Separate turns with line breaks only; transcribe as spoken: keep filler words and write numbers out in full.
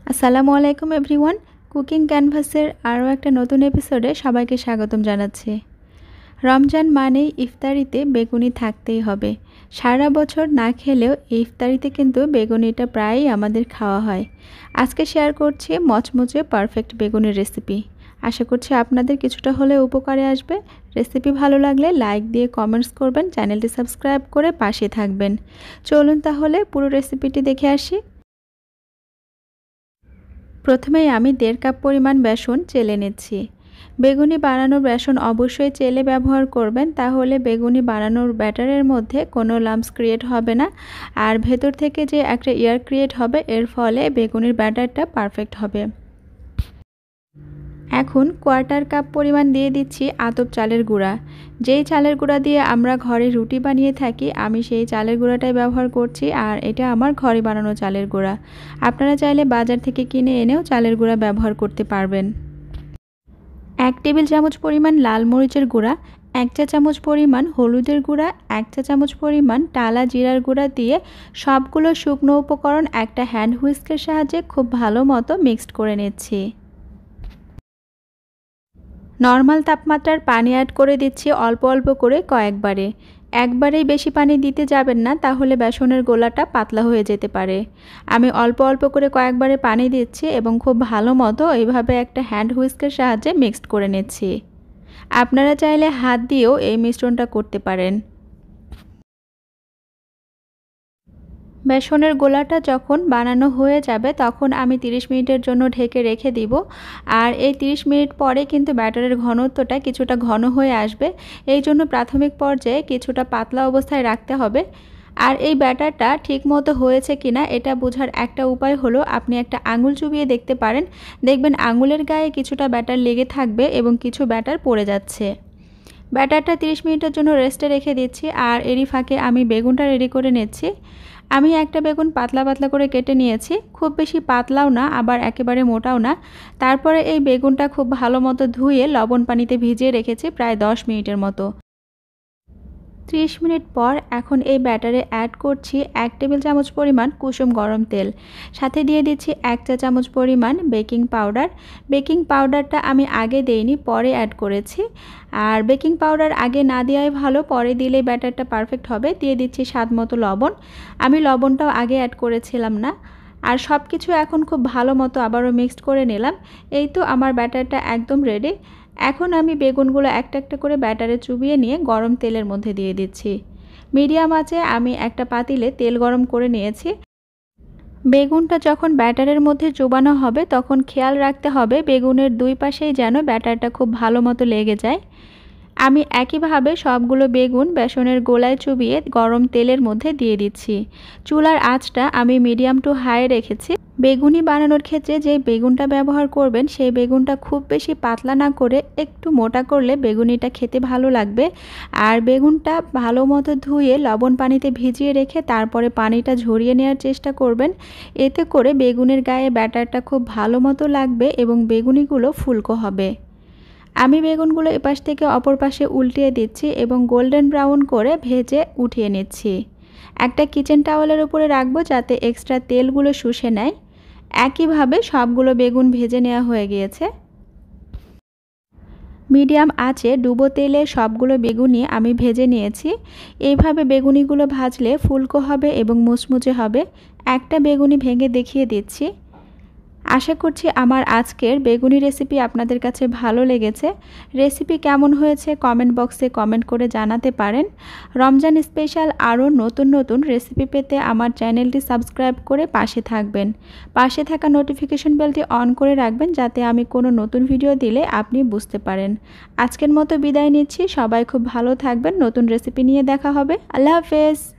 আসসালামু আলাইকুম everyone. Cooking ক্যানভাসের আরও একটা নতুন এপিসোডে সবাইকে স্বাগতম জানাচ্ছি। রমজান মানেই ইফতারিতে বেগুনি থাকতেই হবে। সারা বছর না খেলেও ইফতারিতে কিন্তু বেগুনিটা প্রায়ই আমাদের খাওয়া হয়। আজকে শেয়ার করছি মচমচে পারফেক্ট বেগুনির রেসিপি। আশা করছি আপনাদের কিছুটা হলেও উপকারে আসবে। রেসিপি ভালো লাগলে লাইক দিয়ে কমেন্টস করবেন, চ্যানেলটি সাবস্ক্রাইব করে পাশে থাকবেন। চলুন তাহলে পুরো রেসিপিটি দেখে আসি। প্রথমেই আমি দেড় কাপ পরিমাণ বেসন চেলে নিচ্ছি। বেগুনি বানানোর বেসন অবশ্যই চেলে ব্যবহার করবেন, তাহলে বেগুনি বানানোর ব্যাটারের মধ্যে কোনো লাম্পস ক্রিয়েট হবে না, আর ভেতর থেকে যে একটা এয়ার ক্রিয়েট হবে এর ফলে বেগুনির ব্যাটারটা পারফেক্ট হবে। এখন কোয়ার্টার কাপ পরিমাণ দিয়ে দিচ্ছি আতপ চালের গুঁড়া। যেই চালের গুঁড়া দিয়ে আমরা ঘরে রুটি বানিয়ে থাকি আমি সেই চালের গুঁড়াটাই ব্যবহার করছি, আর এটা আমার ঘরে বানানো চালের গুঁড়া। আপনারা চাইলে বাজার থেকে কিনে এনেও চালের গুঁড়া ব্যবহার করতে পারবেন। এক টেবিল চামচ পরিমাণ লাল মরিচের গুঁড়া, এক চা চামচ পরিমাণ হলুদের গুঁড়া, এক চা চামচ পরিমাণ টালা জিরার গুঁড়া দিয়ে সবগুলো শুকনো উপকরণ একটা হ্যান্ড হুইস্কের সাহায্যে খুব ভালো মতো মিক্সড করে নিচ্ছি। নর্মাল তাপমাত্রার পানি অ্যাড করে দিচ্ছি অল্প অল্প করে কয়েকবারে। একবারেই বেশি পানি দিতে যাবেন না, তাহলে বেসনের গোলাটা পাতলা হয়ে যেতে পারে। আমি অল্প অল্প করে কয়েকবারে পানি দিচ্ছি এবং খুব ভালো মতো এইভাবে একটা হ্যান্ড হুইস্কের সাহায্যে মিক্সড করে নিচ্ছি। আপনারা চাইলে হাত দিয়েও এই মিশ্রণটা করতে পারেন। বেসনের গোলাটা যখন বানানো হয়ে যাবে তখন আমি তিরিশ মিনিটের জন্য ঢেকে রেখে দিব, আর এই তিরিশ মিনিট পরে কিন্তু ব্যাটারের ঘনত্বটা কিছুটা ঘন হয়ে আসবে। এই জন্য প্রাথমিক পর্যায়ে কিছুটা পাতলা অবস্থায় রাখতে হবে। আর এই ব্যাটারটা ঠিকমতো হয়েছে কিনা এটা বোঝার একটা উপায় হলো আপনি একটা আঙুল চুবিয়ে দেখতে পারেন। দেখবেন আঙুলের গায়ে কিছুটা ব্যাটার লেগে থাকবে এবং কিছু ব্যাটার পড়ে যাচ্ছে। ব্যাটারটা তিরিশ মিনিটের জন্য রেস্টে রেখে দিচ্ছি, আর এরই ফাঁকে আমি বেগুনটা রেডি করে নিচ্ছি। আমি একটা বেগুন পাতলা পাতলা করে কেটে নিয়েছি, খুব বেশি পাতলাও না আবার একেবারে মোটাও না। তারপরে এই বেগুনটা খুব ভালো মতো ধুয়ে লবণ পানিতে ভিজিয়ে রেখেছি প্রায় দশ মিনিটের মতো। ত্রিশ মিনিট পর এখন এই ব্যাটারে অ্যাড করছি এক টেবিল চামচ পরিমাণ কুসুম গরম তেল, সাথে দিয়ে দিচ্ছি এক চা চামচ পরিমাণ বেকিং পাউডার। বেকিং পাউডারটা আমি আগে দেইনি, পরে অ্যাড করেছি। আর বেকিং পাউডার আগে না দেওয়াই ভালো, পরে দিলে ব্যাটারটা পারফেক্ট হবে। দিয়ে দিচ্ছি স্বাদ মতো লবণ। আমি লবণটাও আগে অ্যাড করেছিলাম না। আর সব কিছু এখন খুব ভালো মতো আবারও মিক্সড করে নিলাম। এই তো আমার ব্যাটারটা একদম রেডি। এখন আমি বেগুনগুলো একটা একটা করে ব্যাটারে চুবিয়ে নিয়ে গরম তেলের মধ্যে দিয়ে দিচ্ছি। মিডিয়াম আঁচে আমি একটা পাতিলে তেল গরম করে নিয়েছি। বেগুনটা যখন ব্যাটারের মধ্যে চুবানো হবে তখন খেয়াল রাখতে হবে বেগুনের দুই পাশেই যেন ব্যাটারটা খুব ভালো মতো লেগে যায়। আমি একইভাবে সবগুলো বেগুন বেসনের গোলায় চুবিয়ে গরম তেলের মধ্যে দিয়ে দিচ্ছি। চুলার আঁচটা আমি মিডিয়াম টু হাই রেখেছি। বেগুনি বানানোর ক্ষেত্রে যে বেগুনটা ব্যবহার করবেন সেই বেগুনটা খুব বেশি পাতলা না করে একটু মোটা করলে বেগুনিটা খেতে ভালো লাগবে। আর বেগুনটা ভালো মতো ধুয়ে লবণ পানিতে ভিজিয়ে রেখে তারপরে পানিটা ঝরিয়ে নেওয়ার চেষ্টা করবেন। এতে করে বেগুনের গায়ে ব্যাটারটা খুব ভালো মতো লাগবে এবং বেগুনিগুলো ফুলকো হবে। আমি বেগুনগুলো এপাশ থেকে অপর পাশে উল্টিয়ে দিচ্ছি এবং গোল্ডেন ব্রাউন করে ভেজে উঠিয়ে নিচ্ছি। একটা কিচেন টাওয়ালের উপরে রাখবো যাতে এক্সট্রা তেলগুলো শুষে নেয়। একইভাবে সবগুলো বেগুন ভেজে নেওয়া হয়ে গিয়েছে। মিডিয়াম আঁচে ডুবো তেলে সবগুলো বেগুনি আমি ভেজে নিয়েছি। এইভাবে বেগুনিগুলো ভাজলে ফুলকো হবে এবং মুচমুচে হবে। একটা বেগুনি ভেঙে দেখিয়ে দিচ্ছি। আশা করছি আমার আজকের বেগুনি রেসিপি আপনাদের কাছে ভালো লেগেছে। রেসিপি কেমন হয়েছে কমেন্ট বক্সে কমেন্ট করে জানাতে পারেন। রমজান স্পেশাল আরও নতুন নতুন রেসিপি পেতে আমার চ্যানেলটি সাবস্ক্রাইব করে পাশে থাকবেন। পাশে থাকা নোটিফিকেশন বেলটি অন করে রাখবেন যাতে আমি কোনো নতুন ভিডিও দিলে আপনি বুঝতে পারেন। আজকের মতো বিদায় নিচ্ছি। সবাই খুব ভালো থাকবেন। নতুন রেসিপি নিয়ে দেখা হবে। আল্লাহ হাফেজ।